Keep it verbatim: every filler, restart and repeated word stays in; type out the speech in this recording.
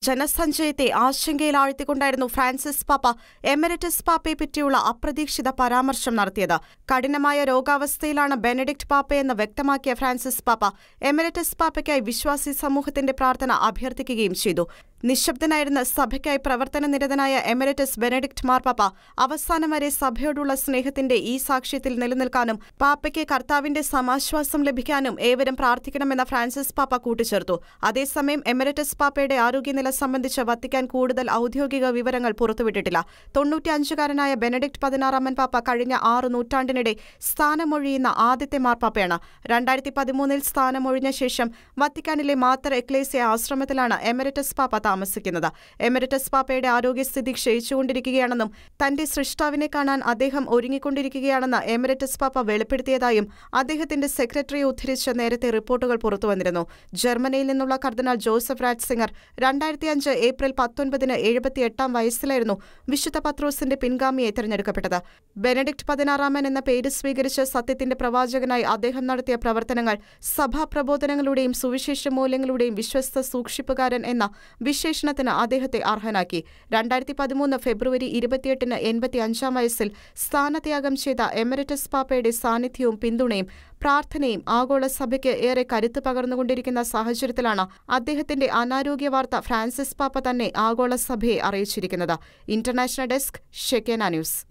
ജനസഞ്ചയത്തെ ആശങ്കയിലാഴ്ത്തിക്കൊണ്ടായിരുന്നു Francis പാപ്പ emeritus പാപ്പയെ പറ്റിയുള്ള അപ്രതീക്ഷിത പരാമർശം നടത്തിയത്. കഠിനമായ രോഗാവസ്ഥയിലാണ് ബെനഡിക്ട് പാപ്പയെന്ന് വ്യക്തമാക്കിയ ഫ്രാൻസിസ് പാപ്പ എമരിറ്റസ് പാപ്പയ്ക്കായി വിശ്വാസി സമൂഹത്തിന്റെ പ്രാർത്ഥന അഭ്യർത്ഥിക്കുകയും ചെയ്തു. നിശബ്ദനായിരുന്ന സഭയ്ക്കായി പ്രവർത്തനനിരതനായ എമരിറ്റസ് ബെനഡിക്ട് മാർപ്പാപ്പ അവസാനം വരെ സഭയോടുള്ള സ്നേഹത്തിന്റെ ഈ സാക്ഷ്യത്തിൽ നിലനിൽക്കാനും പാപ്പയ്ക്ക് കർത്താവിന്റെ സമാശ്വാസം ലഭിക്കാനും ഏവരും പ്രാർത്ഥിക്കണമെന്ന ഫ്രാൻസിസ് പാപ്പ കൂട്ടിച്ചേർത്തു. അതേസമയം എമരിറ്റസ് പാപ്പയുടെ ആരോഗ്യനില സംബന്ധിച്ച് വത്തിക്കാൻ കൂടുതൽ ഔദ്യോഗിക വിവരങ്ങൾ പുറത്തുവിട്ടിട്ടില്ല. തൊണ്ണൂറ്റിയഞ്ചുകാരനായ ബെനഡിക്ട് പതിനാറാമൻ പാപ്പ കഴിഞ്ഞ ആറ് നൂറ്റാണ്ടിനിടെ സ്ഥാനമൊഴിയുന്ന ആദ്യത്തെ മാർപ്പാപ്പയാണ്. രണ്ടായിരത്തി പതിമൂന്നിൽ സ്ഥാനമൊഴിഞ്ഞ ശേഷം വത്തിക്കാനിലെ മാത്തർ എക്ലേസിയ ആശ്രമത്തിലാണ് എമരിറ്റസ് പാപ്പ താമസിക്കുന്നത്. എമരിറ്റസ് പാപ്പയുടെ ആരോഗ്യസ്ഥിതി ക്ഷയിച്ചുകൊണ്ടിരിക്കുകയാണെന്നും തന്റെ സൃഷ്ടാവിനെ കാണാൻ അദ്ദേഹം ഒരുങ്ങിക്കൊണ്ടിരിക്കുകയാണെന്ന് എമരിറ്റസ് പാപ്പ വെളിപ്പെടുത്തിയതായും അദ്ദേഹത്തിന്റെ സെക്രട്ടറിയെ ഉദ്ധരിച്ച് നേരത്തെ റിപ്പോർട്ടുകൾ പുറത്തുവന്നിരുന്നു. ജർമ്മനിയിൽ നിന്നുള്ള കർദിനാൾ ജോസഫ് റാറ്റ്സിംഗർ രണ്ടായിരത്തി അഞ്ച് ഏപ്രിൽ പത്തൊൻപതിന് എഴുപത്തിയെട്ടാം വയസ്സിലായിരുന്നു വിശുദ്ധ പത്രോസിന്റെ പിൻഗാമിയെ തെരഞ്ഞെടുക്കപ്പെട്ടത്. ബെനഡിക്ട് പതിനാറാമൻ എന്ന പേര് സ്വീകരിച്ച് സത്യത്തിന്റെ പ്രവാചകനായി അദ്ദേഹം നടത്തിയ പ്രവർത്തനങ്ങൾ സഭാ പ്രബോധനങ്ങളുടെയും സുവിശേഷ മൂല്യങ്ങളുടെയും വിശ്വസ്ത സൂക്ഷിപ്പുകാരൻ എന്ന വിശേഷണത്തിന് അദ്ദേഹത്തെ അർഹനാക്കി. രണ്ടായിരത്തി പതിമൂന്ന് ഫെബ്രുവരി ഇരുപത്തിയെട്ടിന് എൺപത്തി അഞ്ചാം വയസ്സിൽ സ്ഥാനത്യാഗം ചെയ്ത എമരിറ്റസ് പാപ്പയുടെ സാന്നിധ്യവും പിന്തുണയും പ്രാർത്ഥനയും ആഗോള സഭയ്ക്ക് ഏറെ കരുത്ത് പകർന്നുകൊണ്ടിരിക്കുന്ന സാഹചര്യത്തിലാണ് അദ്ദേഹത്തിന്റെ അനാരോഗ്യ വാർത്ത ഫ്രാൻസിസ് പാപ്പ തന്നെ ആഗോള സഭയെ അറിയിച്ചിരിക്കുന്നത്. International desk, Shekinah news.